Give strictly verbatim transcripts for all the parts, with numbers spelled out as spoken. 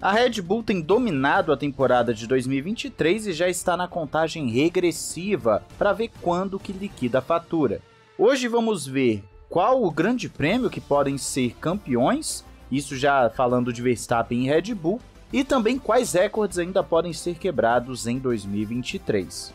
A Red Bull tem dominado a temporada de dois mil e vinte e três e já está na contagem regressiva para ver quando que liquida a fatura. Hoje vamos ver qual o grande prêmio que podem ser campeões, isso já falando de Verstappen e Red Bull, e também quais recordes ainda podem ser quebrados em dois mil e vinte e três.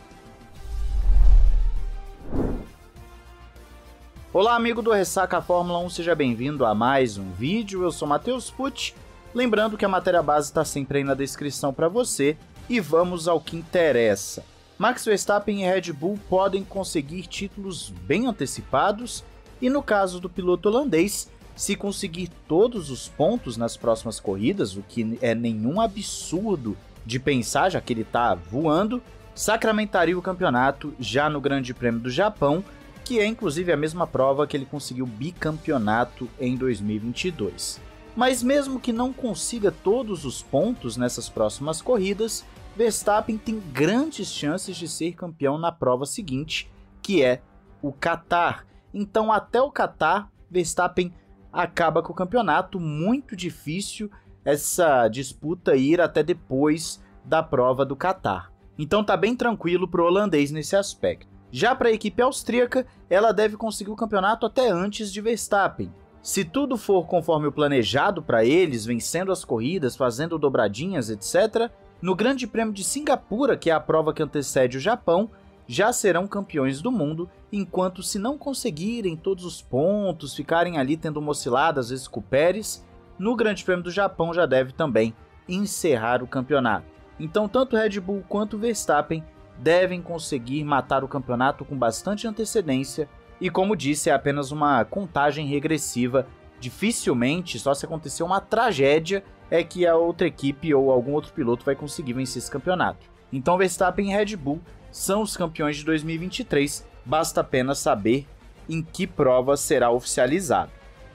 Olá amigo do Ressaca Fórmula um, seja bem-vindo a mais um vídeo, eu sou Matheus Pucci. Lembrando que a matéria base está sempre aí na descrição para você, e vamos ao que interessa. Max Verstappen e Red Bull podem conseguir títulos bem antecipados, e no caso do piloto holandês, se conseguir todos os pontos nas próximas corridas, o que é nenhum absurdo de pensar, já que ele está voando, sacramentaria o campeonato já no Grande Prêmio do Japão, que é inclusive a mesma prova que ele conseguiu bicampeonato em dois mil e vinte e dois. Mas mesmo que não consiga todos os pontos nessas próximas corridas, Verstappen tem grandes chances de ser campeão na prova seguinte, que é o Qatar. Então até o Qatar, Verstappen acaba com o campeonato, muito difícil essa disputa ir até depois da prova do Qatar. Então tá bem tranquilo para o holandês nesse aspecto. Já para a equipe austríaca, ela deve conseguir o campeonato até antes de Verstappen. Se tudo for conforme o planejado para eles, vencendo as corridas, fazendo dobradinhas, etcétera, no Grande Prêmio de Singapura, que é a prova que antecede o Japão, já serão campeões do mundo, enquanto se não conseguirem todos os pontos, ficarem ali tendo uma oscilada, às vezes com o Pérez, no Grande Prêmio do Japão já deve também encerrar o campeonato. Então tanto Red Bull quanto Verstappen devem conseguir matar o campeonato com bastante antecedência, e como disse, é apenas uma contagem regressiva. Dificilmente, só se acontecer uma tragédia, é que a outra equipe ou algum outro piloto vai conseguir vencer esse campeonato. Então Verstappen e Red Bull são os campeões de dois mil e vinte e três, basta apenas saber em que prova será oficializado.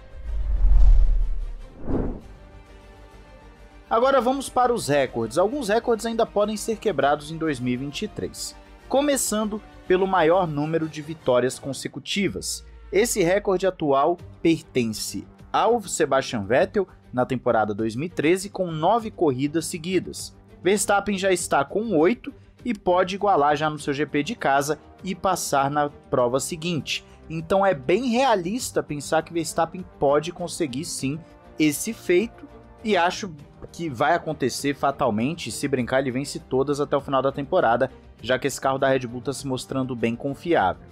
Agora vamos para os recordes. Alguns recordes ainda podem ser quebrados em dois mil e vinte e três. Começando pelo maior número de vitórias consecutivas. Esse recorde atual pertence ao Sebastian Vettel na temporada dois mil e treze com nove corridas seguidas. Verstappen já está com oito e pode igualar já no seu G P de casa e passar na prova seguinte. Então é bem realista pensar que Verstappen pode conseguir sim esse feito, e acho que vai acontecer fatalmente. Se brincar, ele vence todas até o final da temporada, já que esse carro da Red Bull está se mostrando bem confiável.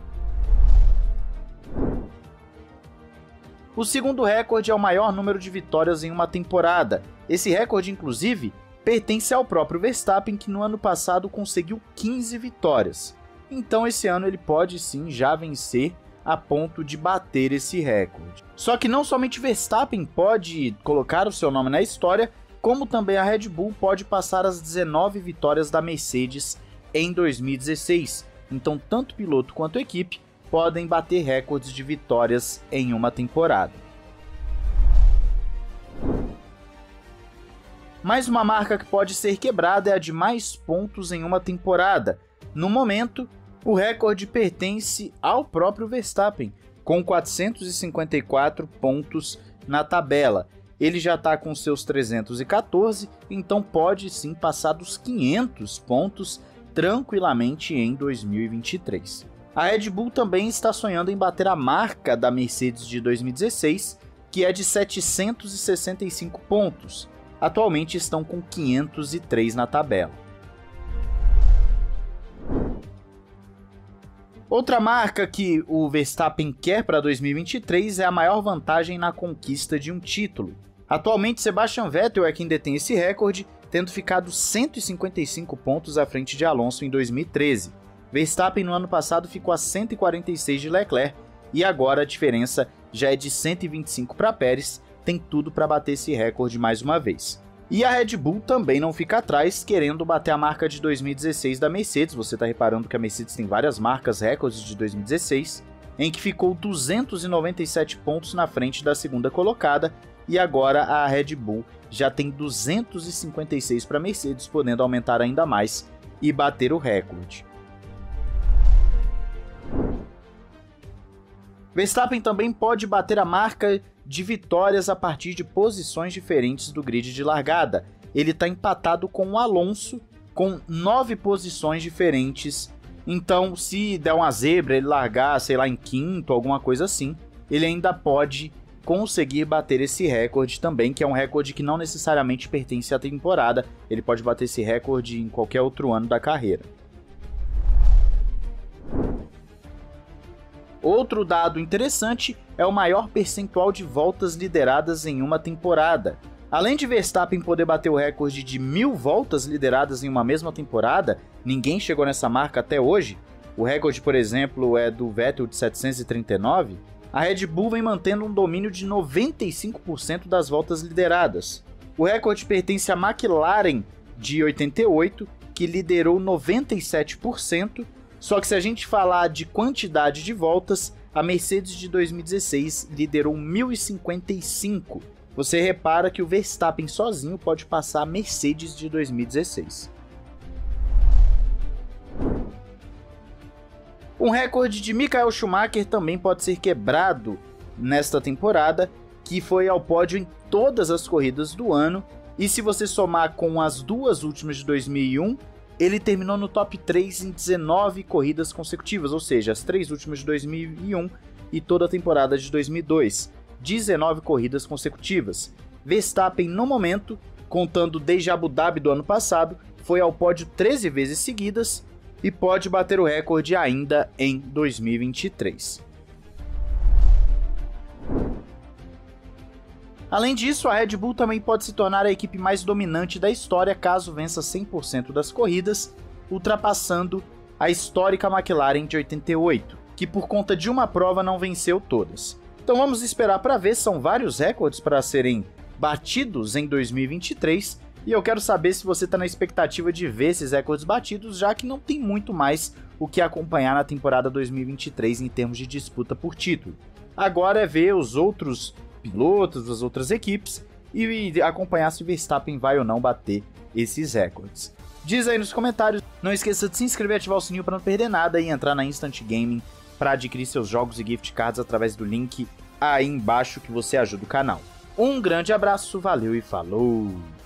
O segundo recorde é o maior número de vitórias em uma temporada. Esse recorde, inclusive, pertence ao próprio Verstappen, que no ano passado conseguiu quinze vitórias. Então esse ano ele pode sim já vencer a ponto de bater esse recorde. Só que não somente Verstappen pode colocar o seu nome na história, como também a Red Bull pode passar as dezenove vitórias da Mercedes em dois mil e dezesseis. Então tanto piloto quanto equipe podem bater recordes de vitórias em uma temporada. Mais uma marca que pode ser quebrada é a de mais pontos em uma temporada. No momento, o recorde pertence ao próprio Verstappen, com quatrocentos e cinquenta e quatro pontos na tabela. Ele já está com seus trezentos e quatorze, então pode sim passar dos quinhentos pontos tranquilamente em dois mil e vinte e três. A Red Bull também está sonhando em bater a marca da Mercedes de dois mil e dezesseis, que é de setecentos e sessenta e cinco pontos. Atualmente estão com quinhentos e três na tabela. Outra marca que o Verstappen quer para dois mil e vinte e três é a maior vantagem na conquista de um título. Atualmente, Sebastian Vettel é quem detém esse recorde, tendo ficado cento e cinquenta e cinco pontos à frente de Alonso em dois mil e treze. Verstappen no ano passado ficou a cento e quarenta e seis de Leclerc, e agora a diferença já é de cento e vinte e cinco para Pérez, tem tudo para bater esse recorde mais uma vez. E a Red Bull também não fica atrás, querendo bater a marca de dois mil e dezesseis da Mercedes. Você está reparando que a Mercedes tem várias marcas recordes de dois mil e dezesseis, em que ficou duzentos e noventa e sete pontos na frente da segunda colocada, e agora a Red Bull já tem duzentos e cinquenta e seis para a Mercedes, podendo aumentar ainda mais e bater o recorde. Verstappen também pode bater a marca de vitórias a partir de posições diferentes do grid de largada. Ele está empatado com o Alonso, com nove posições diferentes. Então, se der uma zebra, ele largar, sei lá, em quinto, alguma coisa assim, ele ainda pode conseguir bater esse recorde também, que é um recorde que não necessariamente pertence à temporada. Ele pode bater esse recorde em qualquer outro ano da carreira. Outro dado interessante é o maior percentual de voltas lideradas em uma temporada. Além de Verstappen poder bater o recorde de mil voltas lideradas em uma mesma temporada, ninguém chegou nessa marca até hoje. O recorde, por exemplo, é do Vettel de setecentos e trinta e nove. A Red Bull vem mantendo um domínio de noventa e cinco por cento das voltas lideradas. O recorde pertence à McLaren de oitenta e oito, que liderou noventa e sete por cento. Só que se a gente falar de quantidade de voltas, a Mercedes de dois mil e dezesseis liderou mil e cinquenta e cinco. Você repara que o Verstappen sozinho pode passar a Mercedes de dois mil e dezesseis. Um recorde de Michael Schumacher também pode ser quebrado nesta temporada, que foi ao pódio em todas as corridas do ano, e se você somar com as duas últimas de dois mil e um, ele terminou no top três em dezenove corridas consecutivas, ou seja, as três últimas de dois mil e um e toda a temporada de dois mil e dois. dezenove corridas consecutivas. Verstappen, no momento, contando desde Abu Dhabi do ano passado, foi ao pódio treze vezes seguidas e pode bater o recorde ainda em dois mil e vinte e três. Além disso, a Red Bull também pode se tornar a equipe mais dominante da história caso vença cem por cento das corridas, ultrapassando a histórica McLaren de oitenta e oito, que por conta de uma prova não venceu todas. Então vamos esperar para ver, são vários recordes para serem batidos em dois mil e vinte e três, e eu quero saber se você está na expectativa de ver esses recordes batidos, já que não tem muito mais o que acompanhar na temporada dois mil e vinte e três em termos de disputa por título. Agora é ver os outros pilotos, as outras equipes, e acompanhar se o Verstappen vai ou não bater esses recordes. Diz aí nos comentários, não esqueça de se inscrever e ativar o sininho para não perder nada e entrar na Instant Gaming para adquirir seus jogos e gift cards através do link aí embaixo que você ajuda o canal. Um grande abraço, valeu e falou!